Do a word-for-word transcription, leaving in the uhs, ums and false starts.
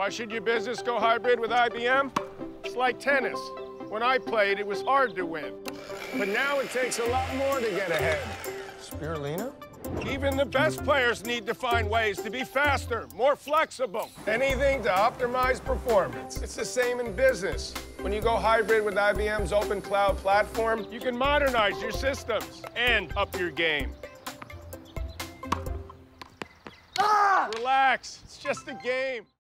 Why should your business go hybrid with I B M? It's like tennis. When I played, it was hard to win. But now it takes a lot more to get ahead. Spirulina? Even the best players need to find ways to be faster, more flexible. Anything to optimize performance. It's the same in business. When you go hybrid with I B M's open cloud platform, you can modernize your systems and up your game. Ah! Relax, it's just a game.